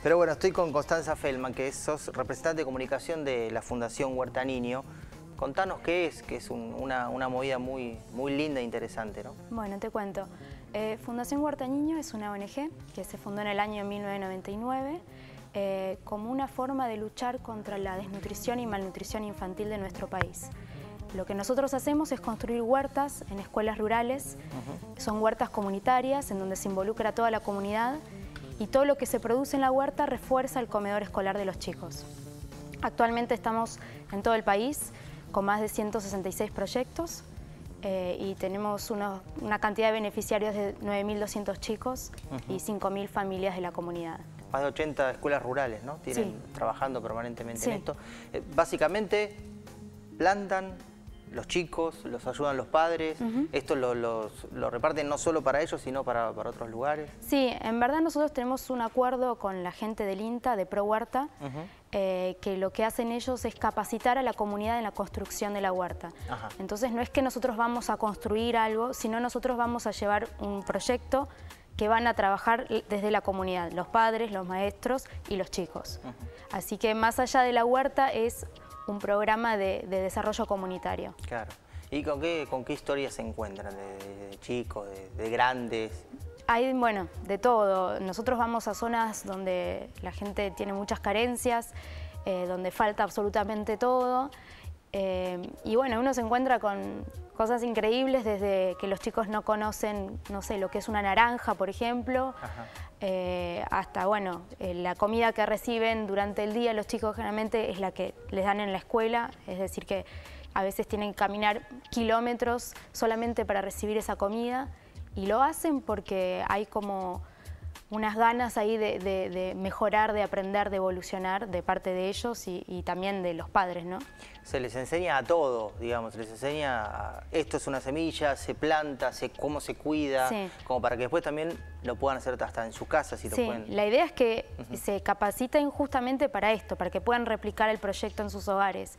Pero bueno, estoy con Constanza Feldman, que sos representante de comunicación de la Fundación Huerta Niño. Contanos qué es, que es una movida muy linda e interesante, ¿no? Bueno, te cuento. Fundación Huerta Niño es una ONG que se fundó en el año 1999 como una forma de luchar contra la desnutrición y malnutrición infantil de nuestro país. Lo que nosotros hacemos es construir huertas en escuelas rurales. Son huertas comunitarias en donde se involucra a toda la comunidad y todo lo que se produce en la huerta refuerza el comedor escolar de los chicos. Actualmente estamos en todo el país con más de 166 proyectos y tenemos una cantidad de beneficiarios de 9.200 chicos y 5.000 familias de la comunidad. Más de 80 escuelas rurales, ¿no? Tienen trabajando permanentemente en esto. Básicamente plantan los chicos, los ayudan los padres, esto lo reparten no solo para ellos, sino para otros lugares. Sí, en verdad nosotros tenemos un acuerdo con la gente del INTA, de Pro Huerta, que lo que hacen ellos es capacitar a la comunidad en la construcción de la huerta. Entonces no es que nosotros vamos a construir algo, sino nosotros vamos a llevar un proyecto que van a trabajar desde la comunidad, los padres, los maestros y los chicos. Así que más allá de la huerta es un programa de desarrollo comunitario. Claro. ¿Y con qué historias se encuentran? ¿De chicos, de grandes? Hay, bueno, de todo. Nosotros vamos a zonas donde la gente tiene muchas carencias, donde falta absolutamente todo. Y bueno, uno se encuentra con cosas increíbles desde que los chicos no conocen, no sé, lo que es una naranja, por ejemplo, hasta, bueno, la comida que reciben durante el día los chicos generalmente es la que les dan en la escuela, es decir que a veces tienen que caminar kilómetros solamente para recibir esa comida y lo hacen porque hay como unas ganas ahí de mejorar, de aprender, de evolucionar de parte de ellos y también de los padres, ¿no? Se les enseña a todo, digamos, se les enseña esto es una semilla, se planta, cómo se cuida, como para que después también lo puedan hacer hasta en su casa, si lo pueden. La idea es que se capaciten justamente para esto, para que puedan replicar el proyecto en sus hogares.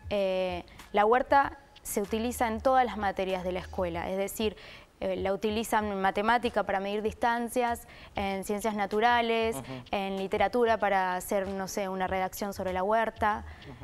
La huerta se utiliza en todas las materias de la escuela, es decir, la utilizan en matemática para medir distancias, en ciencias naturales, en literatura para hacer, no sé, una redacción sobre la huerta.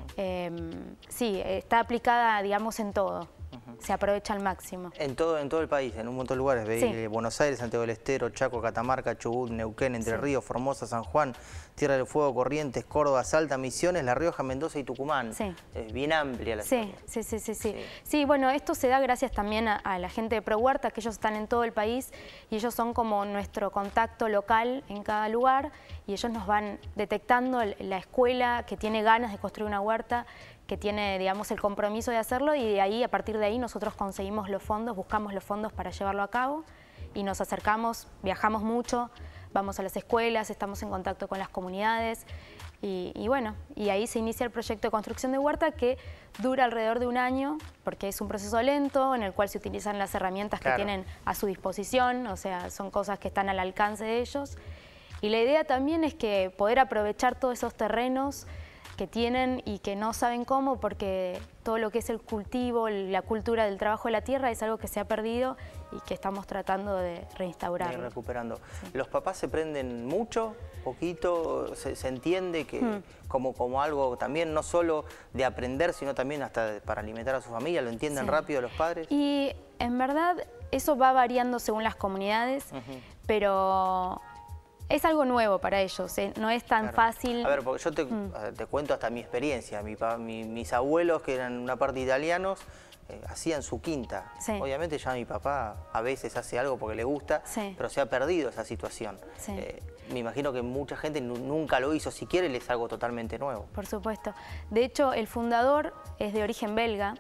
Sí, está aplicada, digamos, en todo. Se aprovecha al máximo. En todo el país, en un montón de lugares. Buenos Aires, Santiago del Estero, Chaco, Catamarca, Chubut, Neuquén, Entre Ríos, Formosa, San Juan, Tierra del Fuego, Corrientes, Córdoba, Salta, Misiones, La Rioja, Mendoza y Tucumán. Es bien amplia la historia. Sí, bueno, esto se da gracias también a la gente de Pro Huerta, que ellos están en todo el país y ellos son como nuestro contacto local en cada lugar y ellos nos van detectando la escuela que tiene ganas de construir una huerta, que tiene, digamos, el compromiso de hacerlo y de ahí, a partir de ahí, nosotros conseguimos los fondos, buscamos los fondos para llevarlo a cabo y nos acercamos, viajamos mucho, vamos a las escuelas, estamos en contacto con las comunidades y bueno, y ahí se inicia el proyecto de construcción de huerta que dura alrededor de un año porque es un proceso lento en el cual se utilizan las herramientas que tienen a su disposición, o sea, son cosas que están al alcance de ellos y la idea también es que poder aprovechar todos esos terrenos que tienen y que no saben cómo porque todo lo que es el cultivo, la cultura del trabajo de la tierra es algo que se ha perdido y que estamos tratando de reinstaurar. Recuperando. ¿Los papás se prenden mucho, poquito? ¿Se entiende que como algo también no solo de aprender, sino también hasta para alimentar a su familia? ¿Lo entienden rápido los padres? Y en verdad eso va variando según las comunidades, pero es algo nuevo para ellos, no es tan fácil. A ver, porque yo te cuento hasta mi experiencia. Mis abuelos, que eran una parte italianos, hacían su quinta. Obviamente ya mi papá a veces hace algo porque le gusta, pero se ha perdido esa situación. Me imagino que mucha gente nunca lo hizo, si quiere, es algo totalmente nuevo. Por supuesto. De hecho, el fundador es de origen belga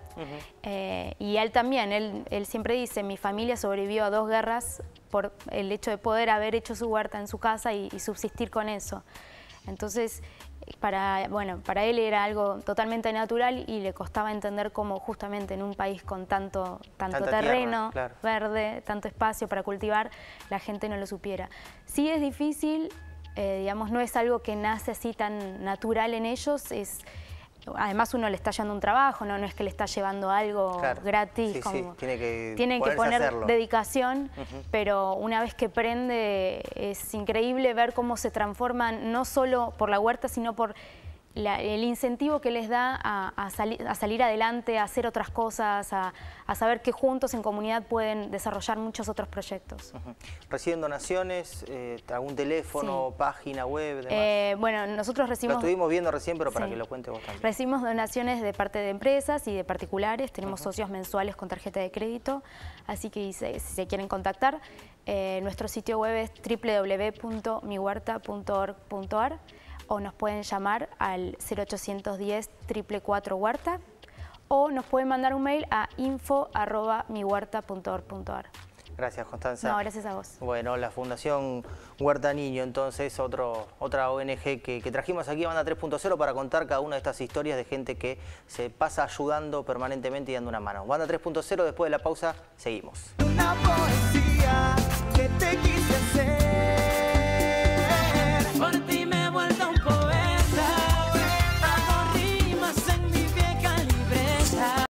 y él también, él siempre dice, mi familia sobrevivió a 2 guerras por el hecho de poder haber hecho su huerta en su casa y subsistir con eso. Entonces, para él era algo totalmente natural y le costaba entender cómo justamente en un país con tanto terreno verde, tanto espacio para cultivar, la gente no lo supiera. Sí es difícil, digamos, no es algo que nace así tan natural en ellos, además uno le está llevando un trabajo, no es que le está llevando algo gratis. Sí, como, tiene que poner hacerlo. Dedicación, pero una vez que prende es increíble ver cómo se transforman, no solo por la huerta, sino por el incentivo que les da a salir adelante, a hacer otras cosas, a saber que juntos en comunidad pueden desarrollar muchos otros proyectos. ¿Reciben donaciones? ¿Algún teléfono, página web? Demás? Bueno, nosotros recibimos... Lo estuvimos viendo recién, pero para que lo cuente vos también. Recibimos donaciones de parte de empresas y de particulares, tenemos socios mensuales con tarjeta de crédito, así que si se quieren contactar, nuestro sitio web es www.mihuerta.org.ar o nos pueden llamar al 0810 444 Huerta o nos pueden mandar un mail a info@mihuerta.org.ar. Gracias, Constanza. No, gracias a vos. Bueno, la Fundación Huerta Niño, entonces, otra ONG que trajimos aquí a Banda 3.0 para contar cada una de estas historias de gente que se pasa ayudando permanentemente y dando una mano. Banda 3.0, después de la pausa, seguimos. Una poesía.